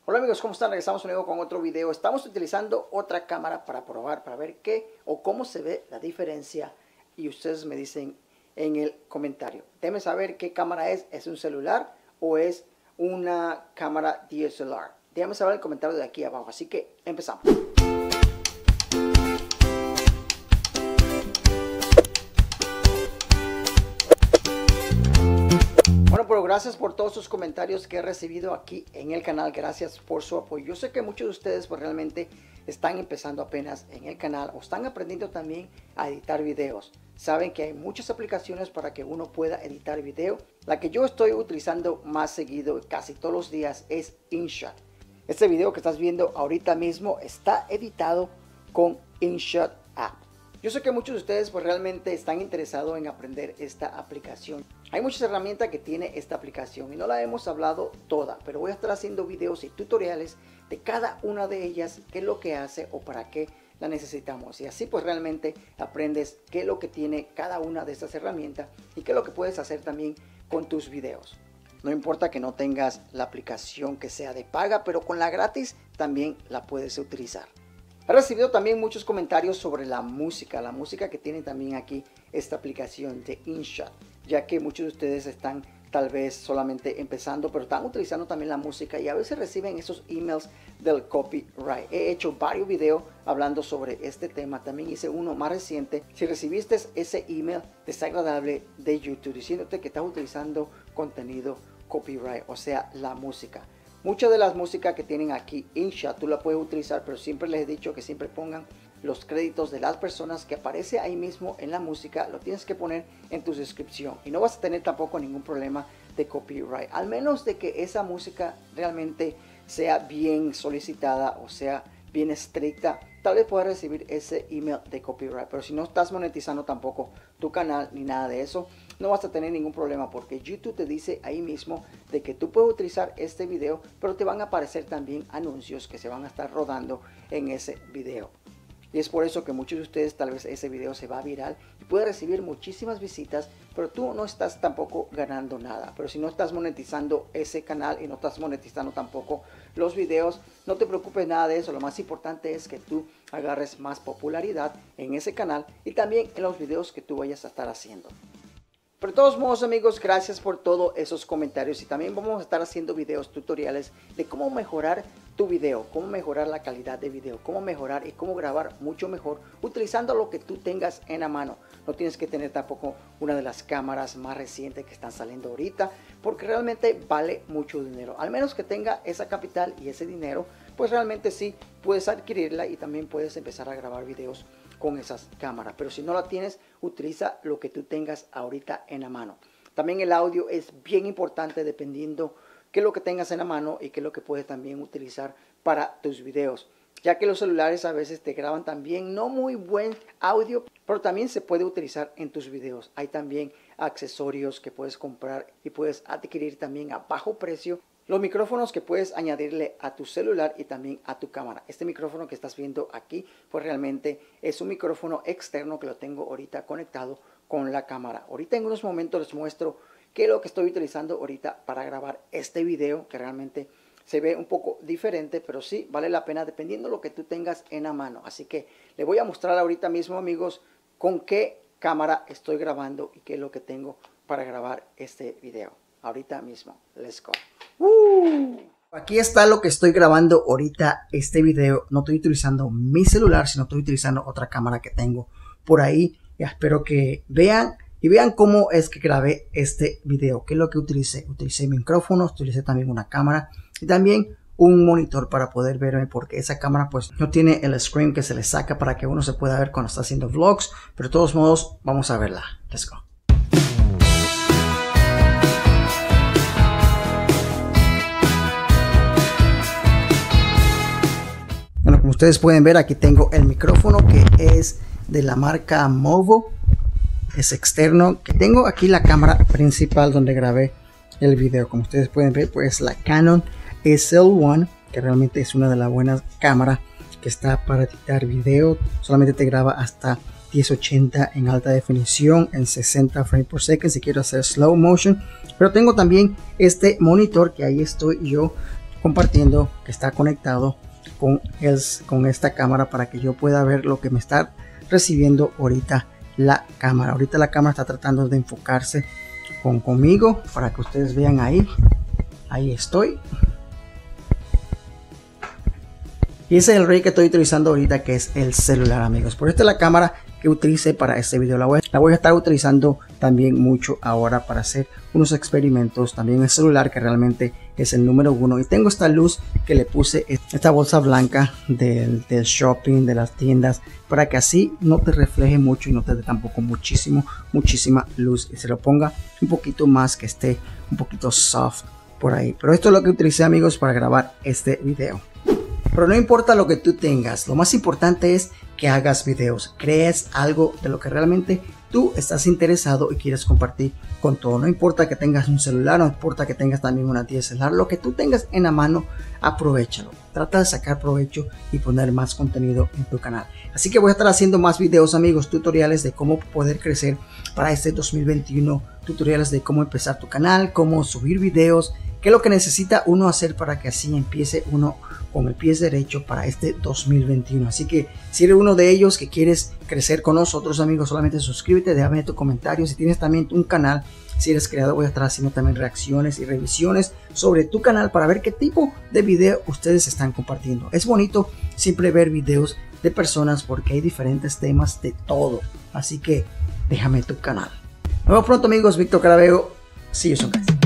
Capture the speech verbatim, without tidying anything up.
Hola amigos, ¿cómo están? Regresamos de nuevo con otro video. Estamos utilizando otra cámara para probar, para ver qué o cómo se ve la diferencia. Y ustedes me dicen en el comentario. Déjenme saber qué cámara es. ¿Es un celular o es una cámara D S L R? Déjenme saber en el comentario de aquí abajo. Así que empezamos. Bueno, pero gracias por todos sus comentarios que he recibido aquí en el canal. Gracias por su apoyo. Yo sé que muchos de ustedes pues realmente están empezando apenas en el canal o están aprendiendo también a editar videos. Saben que hay muchas aplicaciones para que uno pueda editar video. La que yo estoy utilizando más seguido casi todos los días es InShot. Este video que estás viendo ahorita mismo está editado con InShot App. Yo sé que muchos de ustedes pues realmente están interesados en aprender esta aplicación. Hay muchas herramientas que tiene esta aplicación y no la hemos hablado toda, pero voy a estar haciendo videos y tutoriales de cada una de ellas, qué es lo que hace o para qué la necesitamos. Y así pues realmente aprendes qué es lo que tiene cada una de estas herramientas y qué es lo que puedes hacer también con tus videos. No importa que no tengas la aplicación que sea de paga, pero con la gratis también la puedes utilizar. He recibido también muchos comentarios sobre la música, la música que tiene también aquí esta aplicación de InShot, ya que muchos de ustedes están tal vez solamente empezando, pero están utilizando también la música y a veces reciben esos emails del copyright. He hecho varios videos hablando sobre este tema, también hice uno más reciente. Si recibiste ese email desagradable de YouTube diciéndote que estás utilizando contenido copyright, o sea, la música. Muchas de las músicas que tienen aquí InShot tú la puedes utilizar, pero siempre les he dicho que siempre pongan los créditos de las personas que aparece ahí mismo en la música. Lo tienes que poner en tu descripción y no vas a tener tampoco ningún problema de copyright, al menos de que esa música realmente sea bien solicitada o sea bien estricta. Tal vez puedas recibir ese email de copyright, pero si no estás monetizando tampoco tu canal ni nada de eso, no vas a tener ningún problema, porque YouTube te dice ahí mismo de que tú puedes utilizar este video, pero te van a aparecer también anuncios que se van a estar rodando en ese video. Y es por eso que muchos de ustedes tal vez ese video se va viral y puede recibir muchísimas visitas, pero tú no estás tampoco ganando nada. Pero si no estás monetizando ese canal y no estás monetizando tampoco los videos, no te preocupes nada de eso. Lo más importante es que tú agarres más popularidad en ese canal y también en los videos que tú vayas a estar haciendo. Pero de todos modos amigos, gracias por todos esos comentarios y también vamos a estar haciendo videos tutoriales de cómo mejorar tu video, cómo mejorar la calidad de video, cómo mejorar y cómo grabar mucho mejor utilizando lo que tú tengas en la mano. No tienes que tener tampoco una de las cámaras más recientes que están saliendo ahorita, porque realmente vale mucho dinero. Al menos que tenga esa capital y ese dinero, pues realmente sí puedes adquirirla y también puedes empezar a grabar videos con esas cámaras. Pero si no la tienes, utiliza lo que tú tengas ahorita en la mano. También el audio es bien importante dependiendo qué es lo que tengas en la mano y qué es lo que puedes también utilizar para tus videos, ya que los celulares a veces te graban también no muy buen audio, pero también se puede utilizar en tus videos. Hay también accesorios que puedes comprar y puedes adquirir también a bajo precio. Los micrófonos que puedes añadirle a tu celular y también a tu cámara. Este micrófono que estás viendo aquí, pues realmente es un micrófono externo que lo tengo ahorita conectado con la cámara. Ahorita en unos momentos les muestro qué es lo que estoy utilizando ahorita para grabar este video, que realmente se ve un poco diferente, pero sí vale la pena dependiendo de lo que tú tengas en la mano. Así que les voy a mostrar ahorita mismo amigos con qué cámara estoy grabando y qué es lo que tengo para grabar este video. Ahorita mismo, let's go. Uh. Aquí está lo que estoy grabando ahorita este video. No estoy utilizando mi celular, sino estoy utilizando otra cámara que tengo por ahí. Ya espero que vean y vean cómo es que grabé este video. ¿Qué es lo que utilicé? Utilicé micrófonos, utilicé también una cámara y también un monitor para poder verme, porque esa cámara pues no tiene el screen que se le saca para que uno se pueda ver cuando está haciendo vlogs. Pero de todos modos vamos a verla. Let's go. Bueno, como ustedes pueden ver, aquí tengo el micrófono que es de la marca Movo. Es externo. Que tengo aquí la cámara principal donde grabé el video. Como ustedes pueden ver, pues la Canon S L uno, que realmente es una de las buenas cámaras que está para editar video. Solamente te graba hasta diez ochenta en alta definición, en sesenta frames por segundo si quiero hacer slow motion. Pero tengo también este monitor que ahí estoy yo compartiendo que está conectado con, el, con esta cámara para que yo pueda ver lo que me está recibiendo ahorita la cámara. Ahorita la cámara está tratando de enfocarse con, conmigo para que ustedes vean ahí. Ahí estoy. Y ese es el ray que estoy utilizando ahorita, que es el celular, amigos. Por esta es la cámara que utilicé para este video. La voy, la voy a estar utilizando también mucho ahora para hacer unos experimentos. También el celular, que realmente es el número uno. Y tengo esta luz que le puse, esta bolsa blanca del, del shopping, de las tiendas, para que así no te refleje mucho y no te dé tampoco muchísimo, muchísima luz. Y se lo ponga un poquito más, que esté un poquito soft por ahí. Pero esto es lo que utilicé, amigos, para grabar este video. Pero no importa lo que tú tengas, lo más importante es que hagas videos, crees algo de lo que realmente tú estás interesado y quieres compartir con todo. No importa que tengas un celular, no importa que tengas también una D S L R, lo que tú tengas en la mano, aprovéchalo. Trata de sacar provecho y poner más contenido en tu canal. Así que voy a estar haciendo más videos, amigos, tutoriales de cómo poder crecer para este dos mil veintiuno, tutoriales de cómo empezar tu canal, cómo subir videos, qué es lo que necesita uno hacer para que así empiece uno con el pie derecho para este dos mil veintiuno. Así que si eres uno de ellos que quieres crecer con nosotros, amigos, solamente suscríbete, déjame tu comentario. Si tienes también un canal, si eres creador, voy a estar haciendo también reacciones y revisiones sobre tu canal para ver qué tipo de video ustedes están compartiendo. Es bonito siempre ver videos de personas porque hay diferentes temas de todo. Así que déjame tu canal. Nos vemos pronto, amigos. Víctor Caraveo. See you soon, guys.